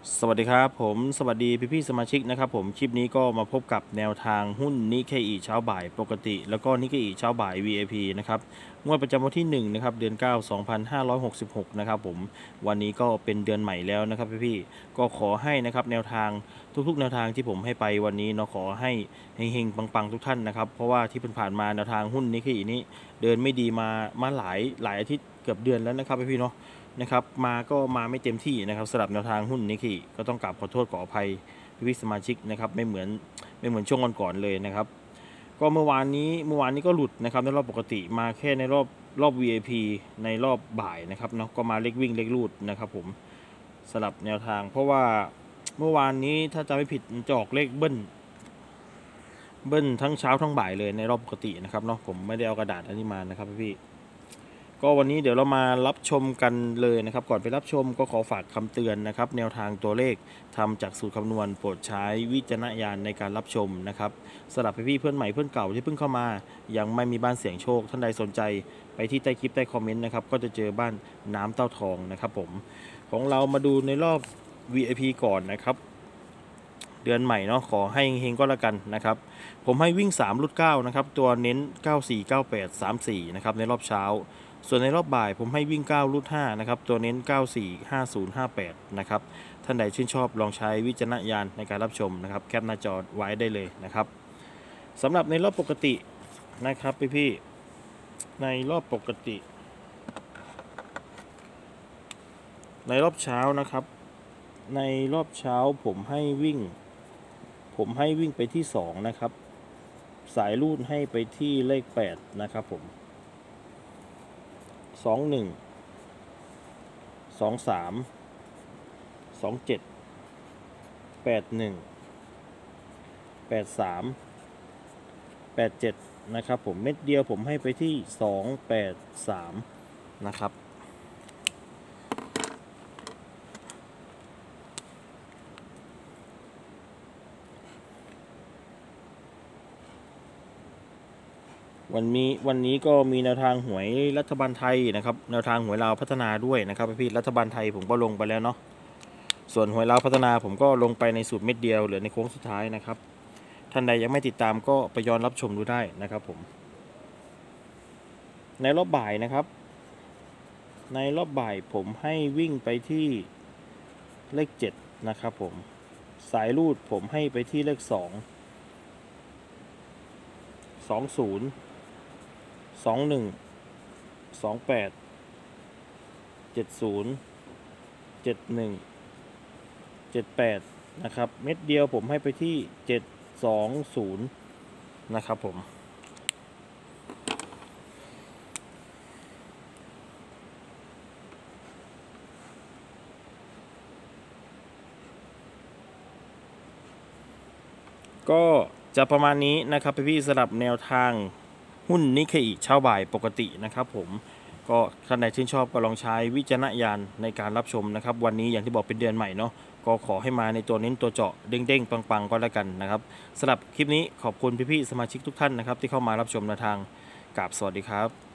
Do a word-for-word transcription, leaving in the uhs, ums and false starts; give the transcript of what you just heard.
สวัสดีครับผมสวัสดีพี่พี่สมาชิกนะครับผมคลิปนี้ก็มาพบกับแนวทางหุ้นนิเคอิเช้าบ่ายปกติแล้วก็นิเคอิเช้าบ่าย วี ไอ พี นะครับงวดประจำวันที่หนึ่งนะครับเดือนเก้า สองพันห้าร้อยหกสิบหกนะครับผมวันนี้ก็เป็นเดือนใหม่แล้วนะครับพี่พี่ก็ขอให้นะครับแนวทางทุกๆแนวทางที่ผมให้ไปวันนี้เนาะขอให้เฮงๆปังๆทุกท่านนะครับเพราะว่าที่ผ่านมาแนวทางหุ้นนิเคอินี้เดินไม่ดีมามาหลายหลายอาทิตย์เกือบเดือนแล้วนะครับพี่พี่เนาะ นะครับมาก็มาไม่เต็มที่นะครับสำหรับแนวทางหุ้นนิกเกิก็ต้องกราบขอโทษขออภัยพี่สมาชิกนะครับไม่เหมือนไม่เหมือนช่วงก่อนๆเลยนะครับก็เมื่อวานนี้เมื่อวานนี้ก็หลุดนะครับในรอบปกติมาแค่ในรอบรอบ วี ไอ พี ในรอบบ่ายนะครับเนาะก็มาเล็กวิ่งเล็กรูดนะครับผมสลับแนวทางเพราะว่าเมื่อวานนี้ถ้าจะไม่ผิดจะออกเลขเบิ้ลเบิ้ลทั้งเช้าทั้งบ่ายเลยในรอบปกตินะครับเนาะผมไม่ได้เอากระดาษอันนี้มานะครับพี่ก็วันนี้เดี๋ยวเรามารับชมกันเลยนะครับก่อนไปรับชมก็ขอฝากคำเตือนนะครับแนวทางตัวเลขทำจากสูตรคำนวณโปรดใช้วิจารณญาณในการรับชมนะครับสำหรับพี่เพื่อนใหม่เพื่อนเก่าที่เพิ่งเข้ามายังไม่มีบ้านเสี่ยงโชคท่านใดสนใจไปที่ใต้คลิปใต้คอมเมนต์นะครับก็จะเจอบ้านน้ำเต้าทองนะครับผมของเรามาดูในรอบ วี ไอ พี ก่อนนะครับเดือนใหม่เนาะขอให้เฮงๆก็แล้วกันนะครับผมให้วิ่งสามลุดเก้านะครับตัวเน้นเก้า สี่ เก้า แปด สาม สี่นะครับในรอบเช้าส่วนในรอบบ่ายผมให้วิ่งเก้าลุดห้านะครับตัวเน้นเก้า สี่ ห้า ศูนย์ ห้า แปดนะครับท่านใดชื่นชอบลองใช้วิจารณญาณในการรับชมนะครับแคปหน้าจอไว้ได้เลยนะครับสำหรับในรอบปกตินะครับพี่พี่ในรอบปกติในรอบเช้านะครับในรอบเช้าผมให้วิ่งผมให้วิ่งไปที่สองนะครับสายรูดให้ไปที่เลขแปดนะครับผมสองหนึ่งสองสามสองเจ็ดแปดหนึ่งแปดสามแปดเจ็ดนะครับผมเม็ดเดียวผมให้ไปที่สองแปดสามนะครับวันนี้วันนี้ก็มีแนวทางหวยรัฐบาลไทยนะครับแนวทางหวยลาวพัฒนาด้วยนะครับพี่รัฐบาลไทยผมก็ลงไปแล้วเนาะส่วนหวยลาวพัฒนาผมก็ลงไปในสูตรเม็ดเดียวเหลือในโค้งสุดท้ายนะครับท่านใดยังไม่ติดตามก็ไปย้อนรับชมดูได้นะครับผมในรอบบ่ายนะครับในรอบบ่ายผมให้วิ่งไปที่เลขเจ็ดนะครับผมสายรูดผมให้ไปที่เลขสองสองศูนย์สองหนึ่งสองแปดเจ็ดศูนย์เจ็ดหนึ่งเจ็ดแปดนะครับเม็ดเดียวผมให้ไปที่เจ็ดสองศูนย์นะครับผมก็จะประมาณนี้นะครับพี่ๆสำหรับแนวทางหุ้นนิเคอิเช้าบ่ายปกตินะครับผมก็ท่านใดชื่นชอบก็ลองใช้วิจารณญาณในการรับชมนะครับวันนี้อย่างที่บอกเป็นเดือนใหม่เนาะก็ขอให้มาในตัวเน้นตัวเจาะเด้งๆปังๆก็แล้วกันนะครับสำหรับคลิปนี้ขอบคุณพี่ๆสมาชิกทุกท่านนะครับที่เข้ามารับชมแนวทางกราบสวัสดีครับ